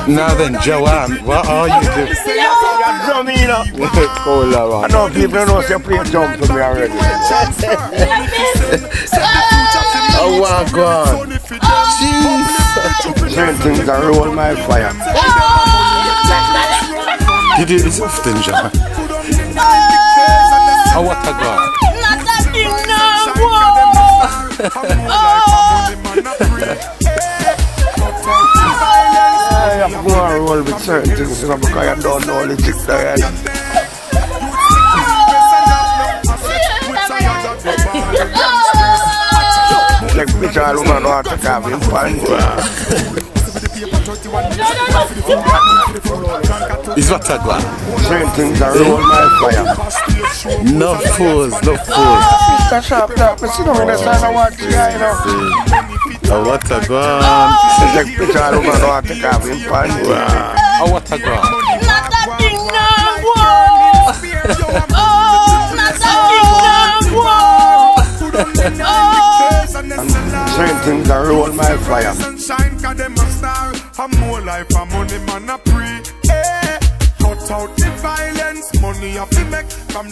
Now then, Joanne, what are you doing? Cool, I know people know you play jump for me already. Oh, whaagwan. Jeez. Certain things that roll my fire. You do this often, John? Oh, whaagwan. I have to go and roll with certain things, you know, because I don't know the chick there. Like bitch, all woman know how to carve in pan. Is whaagwan? Certain things that roll my fire. No fools, no fools. Mr. Sharp, but sit down in the side and watch the guy, you know. Oh, whaagwan. Like bitch, all woman know how to carve in pan. Oh, whaagwan. Certain things that roll my fire. Sunshine, cause them a star. I'm more life, I'm money, man, a pre. Cut out the violence, money have to make from